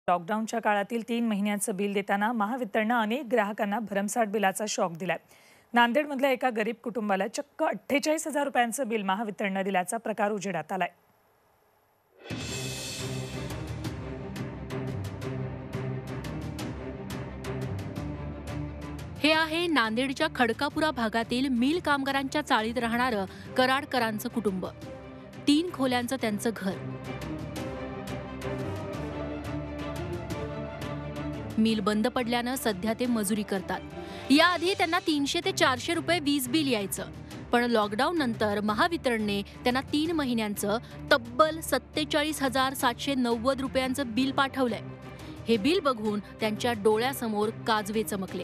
लॉकडाऊनच्या काळातील 3 महिन्यांचं बिल देताना महावितरणनं अनेक ग्राहकांना भरमसाठ बिलाचा शॉक दिलाय। नांदेडमधल्या एका गरीब कुटुंबाला चक्क 48,000 रुपयांचं बिल महावितरणनं दिल्याचा प्रकार उजेडात आलाय। हे आहे नांदेडच्या खडकापुरा भागातील मिल कामगारांच्या चाळीत राहणारं कराडकरांचं कुटुंब। 3 खोल्यांचं त्यांचं घर। मिल बंद पडल्यानं सध्या ते मजुरी करतात। याआधी त्यांना 300 ते 400 रुपये वीज बिल यायचं, पण लॉकडाऊन नंतर महावितरणने त्यांना 3 महिन्यांचं तब्बल 47,790 रुपयांचं बिल पाठवलंय। हे बिल बघून त्यांच्या डोळ्यासमोर काजवे चमकले।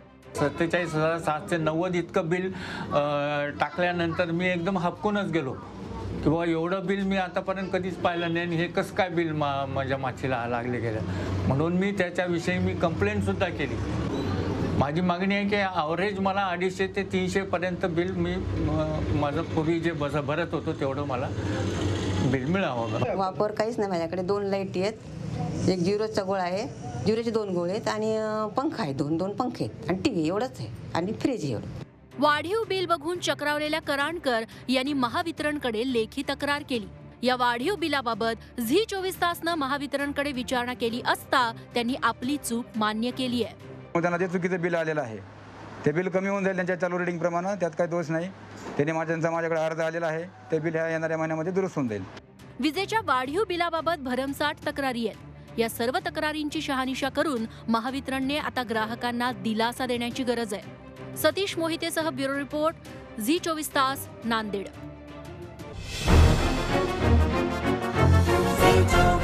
47,790 इतकं बिल टाकल्यानंतर मी एकदम हबकूनच गेलो की बाबा एवढं बिल मी आतापर्यंत कधीच पाहिलं नाही आणि हे कसं काय बिल माझ्या माचीला लागले गेलं। म्हणून मी त्याच्याविषयी मी कंप्लेंट सुद्धा केली। माझी मागणी आहे की ॲव्हरेज मला 250 ते 300 पर्यंत बिल मी माझं पूर्वी जे भरत होतो तेवढं मला बिल मिळावं। वापर काहीच नाही माझ्याकडे। 2 लाईट आहेत, एक जिरोचा गोळा आहे, जिरोचे 2 गोळे आहेत आणि पंखा आहे, 2 पंखे आहेत आणि टीव्ही एवढंच आहे आणि फ्रीज एवढं। वाढीव बिल बघून चक्रावलेल्या कराडकर यांनी महावितरणकडे लेखी तक्रार केली। या वाढीव बिलाबाबत झी 24 तासनं महावितरणकडे विचारणा केली असता त्यांनी आपली चूक मान्य केली आहे। त्यांना जे चुकीचं बिल आलेलं आहे ते बिल कमी होऊन जाईल त्यांच्या चालू रेटिंग प्रमाणे, त्यात काही दोष नाही। त्यांनी माझ्याकडे अर्ज आलेला आहे, ते बिल येणाऱ्या महिन्यामध्ये दुरुस्त होऊन जाईल। विजेच्या वाढीव बिलाबाबत भरमसाठ तक्रारी आहेत। या सर्व तक्रारींची शहानिशा करून महावितरणने आता ग्राहकांना दिलासा देण्याची गरज आहे। सतीश मोहितेसह ब्युरो रिपोर्ट, झी 24 तास, नांदेड।